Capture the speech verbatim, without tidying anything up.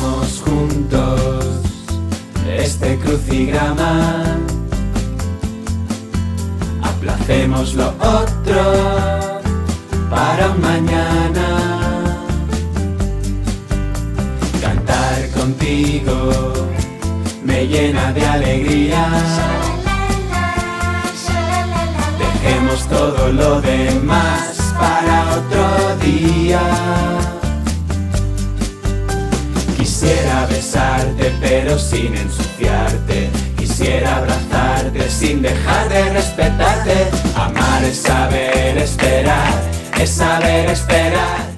hagamos juntos este crucigrama. Aplacemos lo otro para un mañana. Cantar contigo me llena de alegría. Dejemos todo lo demás para otro día. Quisiera besarte pero sin ensuciarte. Quisiera abrazarte sin dejar de respetarte. Amar es saber esperar, es saber esperar.